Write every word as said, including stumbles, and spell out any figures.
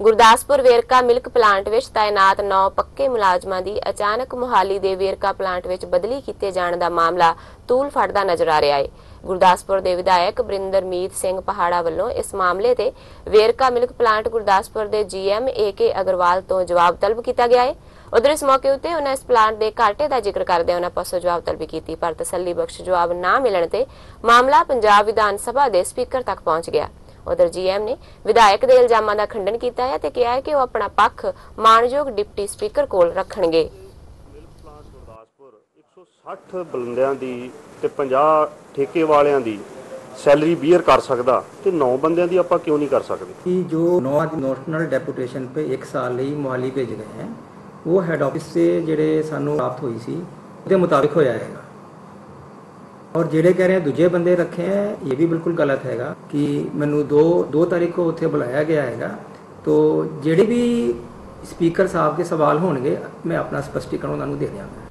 Gurdaspur Verka milk plant ਵਿੱਚ ਤਾਇਨਾਤ ਨੌ ਪੱਕੇ ਮੁਲਾਜ਼ਮਾਂ ਦੀ ਅਚਾਨਕ ਮੁਹਾਲੀ ਦੇ ਵੇਰਕਾ ਪਲਾਂਟ ਵਿੱਚ ਬਦਲੀ ਕੀਤੇ ਜਾਣ ਦਾ ਮਾਮਲਾ ਤੂਲ ਫੜਦਾ ਨਜ਼ਰ ਆ ਰਿਹਾ ਹੈ। ਗੁਰਦਾਸਪੁਰ ਦੇ ਵਿਧਾਇਕ ਬਰਿੰਦਰਮੀਤ ਸਿੰਘ ਪਹਾੜਾ ਵੱਲੋਂ ਇਸ ਮਾਮਲੇ ਤੇ ਵੇਰਕਾ ਮਿਲਕ ਪਲਾਂਟ ਗੁਰਦਾਸਪੁਰ ਦੇ ਜੀਐਮ ਏਕੇ ਅਗਰਵਾਲ ਤੋਂ ਜਵਾਬ ਤਲਬ ਕੀਤਾ ਗਿਆ ਹੈ। उधर इस मौके उत्ते उन्हें इस प्लांट के घाटे का जिक्र करदे उन्हें पासों जवाब तलबी की, पर तसल्ली बख्श जवाब ना मिलने ते मामला पंजाब विधान सभा के स्पीकर तक पहुंच गया। उधर जीएम ने विधायक के इल्जामों का खंडन किया है ते कहा है कि वह अपना पक्ष मानयोग डिप्टी स्पीकर कोल रखणगे। एक सौ साठ बंदियां दी ते पचास ठेके वालियां दी सैलरी बीयर कर सकदा ते नौ बंदियां दी आपां क्यों नहीं कर सकदे? जो नौ नोशनल डेपूटेशन पे एक साल ਲਈ ਮੁਹਾਲੀ भेज गए हैं वो हैड ऑफिस से ਜਿਹੜੇ ਸਾਨੂੰ ਪ੍ਰਾਪਤ ਹੋਈ ਸੀ ਉਹਦੇ ਮੁਤਾबिक ਹੋਇਆ ਹੈਗਾ। और ਜਿਹੜੇ कह रहे हैं दूजे बंदे रखे हैं ये भी बिल्कुल गलत हैगा कि मैनू दो दो तारीख को उत्थे बुलाया गया हैगा। तो ਜਿਹੜੇ भी स्पीकर साहब के सवाल होणगे मैं अपना स्पष्टीकरण उन्होंने दे दियांगा।